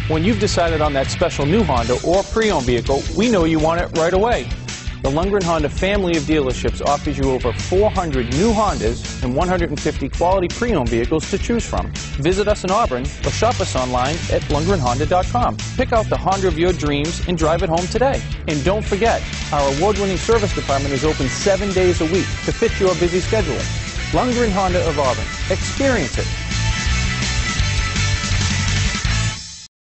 When you've decided on that special new Honda or pre-owned vehicle, we know you want it right away. The Lundgren Honda family of dealerships offers you over 400 new Hondas and 150 quality pre-owned vehicles to choose from. Visit us in Auburn or shop us online at LundgrenHonda.com. Pick out the Honda of your dreams and drive it home today. And don't forget, our award-winning service department is open 7 days a week to fit your busy schedule. Lundgren Honda of Auburn. Experience it.